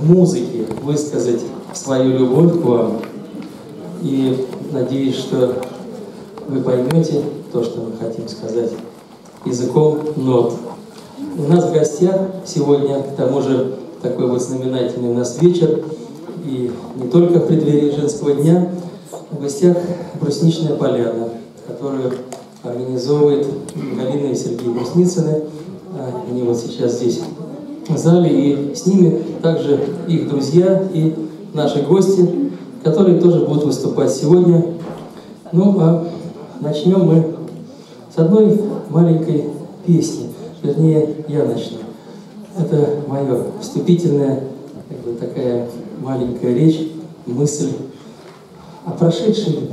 музыке высказать свою любовь к вам. И надеюсь, что вы поймете то, что мы хотим сказать языком нот. У нас в гостях сегодня, к тому же, такой вот знаменательный у нас вечер, и не только в преддверии женского дня, в гостях «Брусничная поляна», которую организовывает Галина и Сергей Брусницыны. Они вот сейчас здесь в зале, и с ними также их друзья и наши гости, которые тоже будут выступать сегодня. Ну, а начнем мы с одной маленькой песни. Вернее, я начну. Это моя вступительная, как бы такая маленькая речь, мысль о прошедшей любви.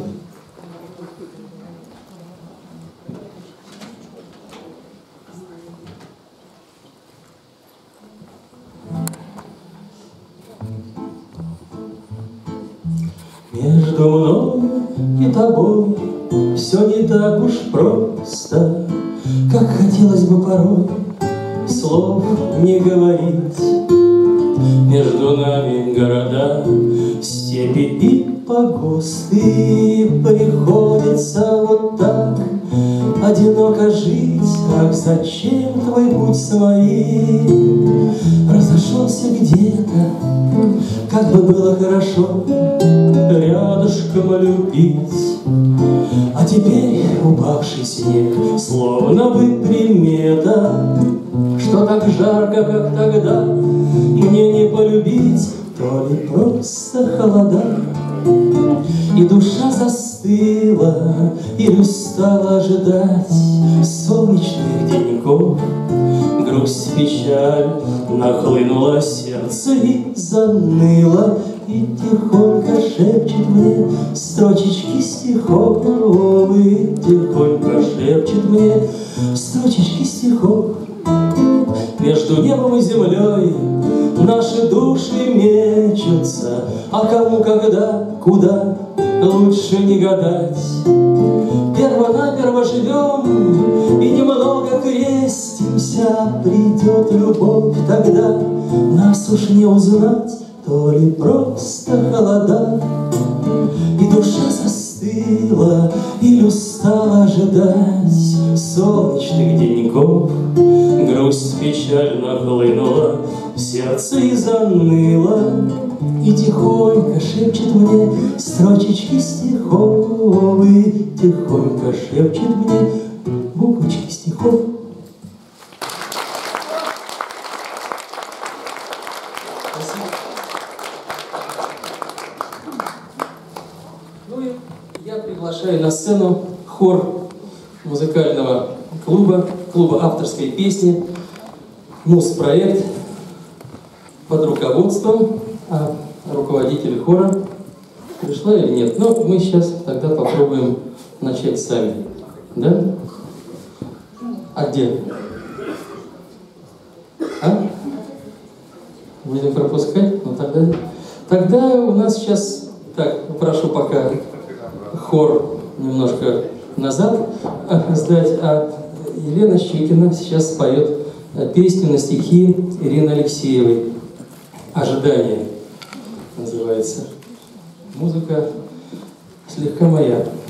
Между мной и тобой все не так уж просто, как хотелось бы порой слов не говорить. Между нами города, степи и погосты, приходится вот так одиноко жить. Ах, зачем твой путь своим разошелся где-то, как бы было хорошо рядышком любить. А теперь упавший снег, словно бы примета, что так жарко, как тогда, мне не полюбить, то ли просто холода. И душа застыла, или устала ожидать солнечных деньков. Грусть, печаль нахлынула сердце и заныло, и тихонько шепчет мне строчечки стихов, и тихонько шепчет мне строчечки стихов. Между небом и землей наши души мечутся, а кому, когда, куда, лучше не гадать. Перво-наперво живем и немного крестимся, придет любовь, тогда нас уж не узнать, то ли просто холода. И душа застыла, или устала ожидать солнечных деньков. Грусть, печаль нахлынула, сердце и заныло, и тихонько шепчет мне строчечки стихов, и тихонько шепчет мне буквочки стихов. Спасибо. Ну и я приглашаю на сцену хор музыкального клуба авторской песни «Муз-проект» под руководством руководителя хора. Пришла или нет? Но мы сейчас тогда попробуем начать сами. Да? А где? А? Будем пропускать? Ну тогда у нас сейчас... Так, прошу пока хор немножко назад сдать, а Елена Щекина сейчас споет песню на стихи Ирины Алексеевой «Ожидание» называется. Музыка слегка моя.